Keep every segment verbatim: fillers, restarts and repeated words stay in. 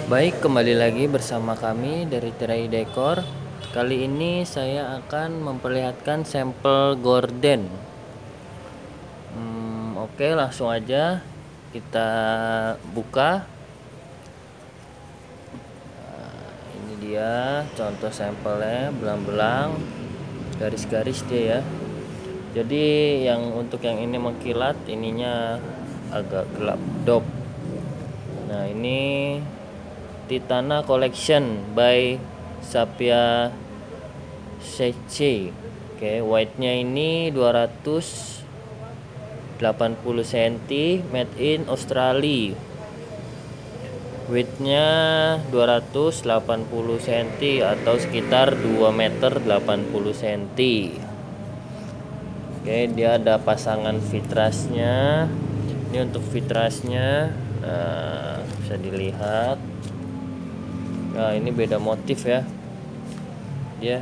Baik, kembali lagi bersama kami dari Tirai Dekor. Kali ini saya akan memperlihatkan sampel gorden. Hmm, oke, langsung aja kita buka. Nah, ini dia contoh sampelnya, belang-belang, garis-garis dia ya. Jadi yang untuk yang ini mengkilat, ininya agak gelap dop. Nah, ini Titana Collection by Sapia Seche. Oke, white-nya ini dua ratus delapan puluh sentimeter, made in Australia. Width-nya dua ratus delapan puluh sentimeter atau sekitar dua meter delapan puluh sentimeter. Oke, dia ada pasangan fitrasnya. Ini untuk fitrasnya, nah, bisa dilihat. Nah, ini beda motif ya. Dia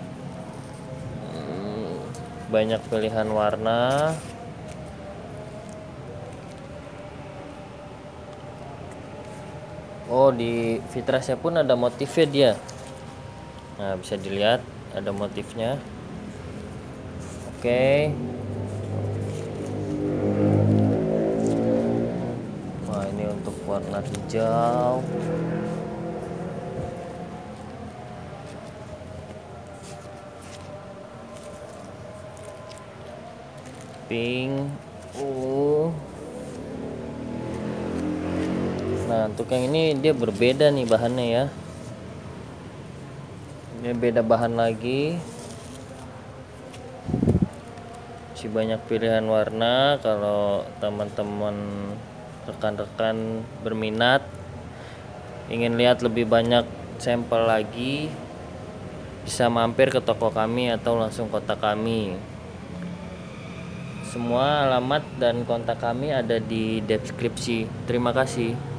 hmm, banyak pilihan warna. Oh, di fitrasnya pun ada motifnya dia. Nah, bisa dilihat ada motifnya. Oke. Nah, ini untuk warna hijau. Pink. Uh. Nah, untuk yang ini dia berbeda nih bahannya ya. Ini beda bahan lagi. Masih banyak pilihan warna. Kalau teman-teman rekan-rekan berminat ingin lihat lebih banyak sampel lagi, bisa mampir ke toko kami atau langsung kontak kami. Semua alamat dan kontak kami ada di deskripsi. Terima kasih.